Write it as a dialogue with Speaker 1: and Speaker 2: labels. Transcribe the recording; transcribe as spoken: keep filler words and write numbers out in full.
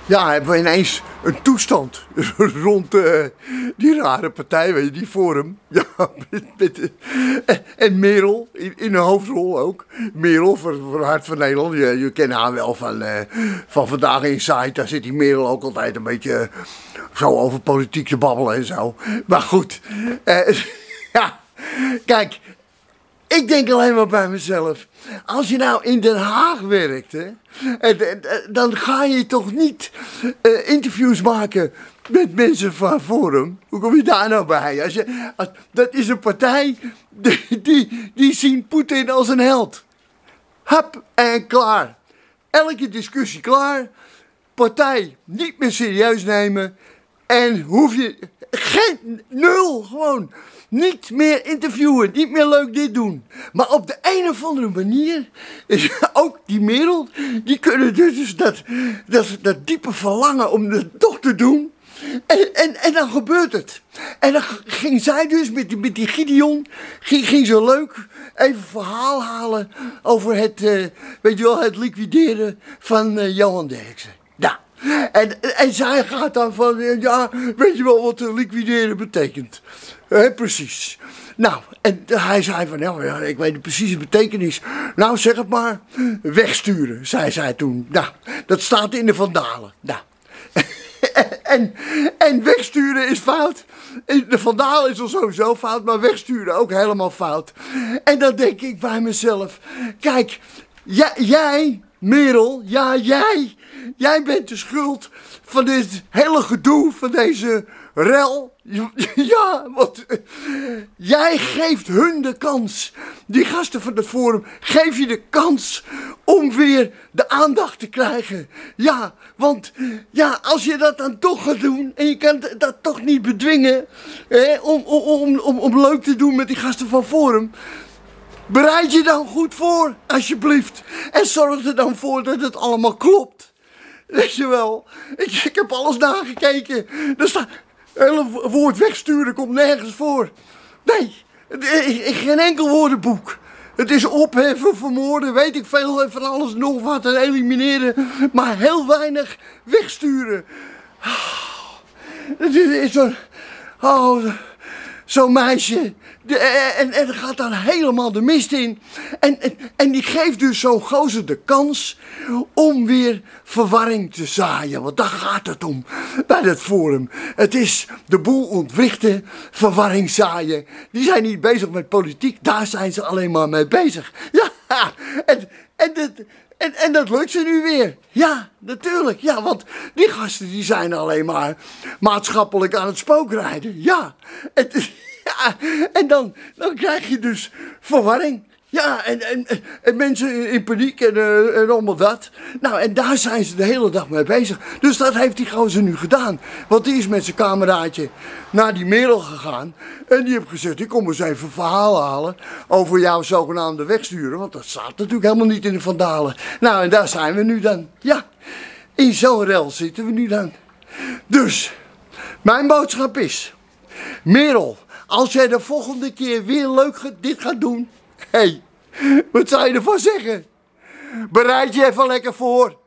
Speaker 1: Ja, hebben we ineens een toestand rond uh, die rare partij, weet je, die Forum. Ja, met, met, uh, en Merel, in, in een hoofdrol ook. Merel voor, voor Hart van Nederland. Je, je kent haar wel van, uh, van Vandaag Inside. Daar zit die Merel ook altijd een beetje uh, zo over politiek te babbelen en zo. Maar goed, uh, ja, kijk, ik denk alleen maar bij mezelf. Als je nou in Den Haag werkt, hè, dan ga je toch niet uh, interviews maken met mensen van Forum. Hoe kom je daar nou bij? Als je, als, dat is een partij die, die, die zien Poetin als een held. Hup en klaar. Elke discussie klaar. Partij niet meer serieus nemen. En hoef je... Geen, nul, gewoon. Niet meer interviewen, niet meer leuk dit doen. Maar op de een of andere manier, is ook die Merel, die kunnen dus dat, dat, dat diepe verlangen om het toch te doen. En, en, en dan gebeurt het. En dan ging zij dus met die, met die Gideon, ging, ging zo leuk even verhaal halen over het, uh, weet je wel, het liquideren van uh, Johan Derksen. Nou. En, en zij gaat dan van, ja, weet je wel wat liquideren betekent? He, precies. Nou, en hij zei van, nou ja, ik weet de precieze betekenis. Nou, zeg het maar, wegsturen, zei zij toen. Nou, dat staat in de Vandalen. Nou, en, en wegsturen is fout. De Vandalen is al sowieso fout, maar wegsturen ook helemaal fout. En dan denk ik bij mezelf, kijk, jij, jij Merel, ja, jij... Jij bent de schuld van dit hele gedoe, van deze rel. Ja, want uh, jij geeft hun de kans. Die gasten van het Forum, geef je de kans om weer de aandacht te krijgen. Ja, want ja, als je dat dan toch gaat doen en je kan dat toch niet bedwingen, hè, om, om, om, om, om leuk te doen met die gasten van Forum. Bereid je dan goed voor, alsjeblieft. En zorg er dan voor dat het allemaal klopt. Weet je wel, ik, ik heb alles nagekeken. Er staat, het hele woord wegsturen komt nergens voor. Nee, in geen enkel woordenboek. Het is opheffen, vermoorden, weet ik veel, van alles nog wat en elimineren. Maar heel weinig wegsturen. Het is zo'n, oh, zo'n meisje. De, en, en gaat dan helemaal de mist in. En, en, en die geeft dus zo'n gozer de kans om weer verwarring te zaaien. Want daar gaat het om bij dat Forum. Het is de boel ontwrichten, verwarring zaaien. Die zijn niet bezig met politiek, daar zijn ze alleen maar mee bezig. Ja, en, en, dat, en, en dat lukt ze nu weer. Ja, natuurlijk. Ja, want die gasten die zijn alleen maar maatschappelijk aan het spookrijden. Ja, het Ja, en dan, dan krijg je dus verwarring. Ja, en, en, en mensen in paniek en, uh, en allemaal dat. Nou, en daar zijn ze de hele dag mee bezig. Dus dat heeft die gozer nu gedaan. Want die is met zijn kameraadje naar die Merel gegaan. En die heeft gezegd, ik kom eens even een verhaal halen over jouw zogenaamde wegsturen. Want dat staat natuurlijk helemaal niet in de Vandalen. Nou, en daar zijn we nu dan. Ja, in zo'n rel zitten we nu dan. Dus, mijn boodschap is, Merel, als jij de volgende keer weer leuk dit gaat doen, hé, hey, wat zou je ervan zeggen? Bereid je even lekker voor.